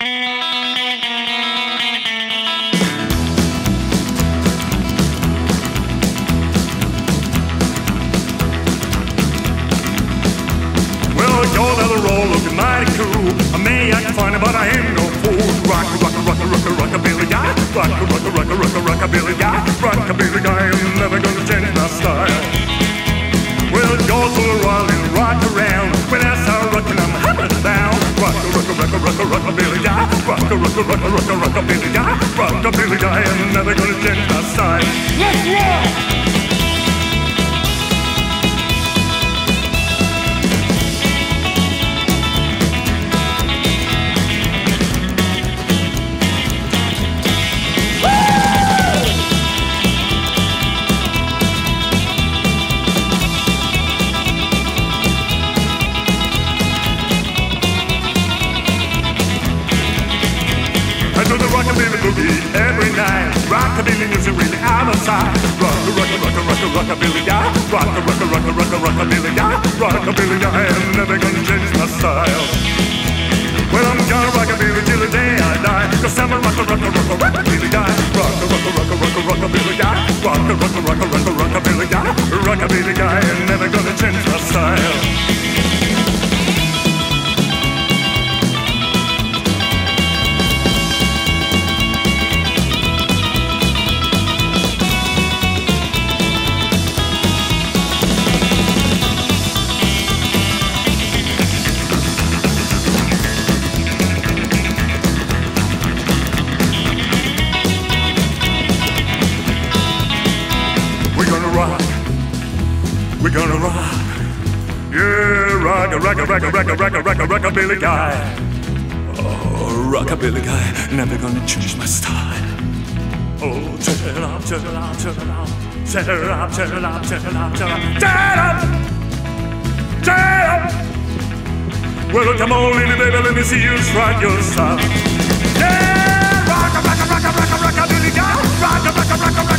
Your leather roll looking mighty cool. I may act funny, but I ain't no fool. Rockabilly guy. Rockabilly guy. Rockabilly guy. I'm never gonna change my style. Well, it goes to the rolling, rock around. When I start rocking, I'm hopping down. Rockabilly guy. Rockabilly guy. Rockabilly guy. I'm never gonna change my style. Let's rock! Rockabilly boogie every night. Rockabilly music really out of sight. Rockabilly guy. Rockabilly guy. Rockabilly guy. I'm never gonna change my style. Well, I'm gonna rockabilly till the day I die. 'Cause I'm a rockabilly guy. Rockabilly guy. Rockabilly guy. Rockabilly guy. I'm never gonna change my style. We're gonna rock, yeah, rockabilly guy. Oh, rockabilly guy, never gonna change my style. Oh, turn it up, turn it up, turn it up, turn it up, turn it up, turn it up, turn it up, turn up, turn up. Well, come on, little baby, let me see you strike yourself. Yeah, rockabilly guy, rockabilly guy.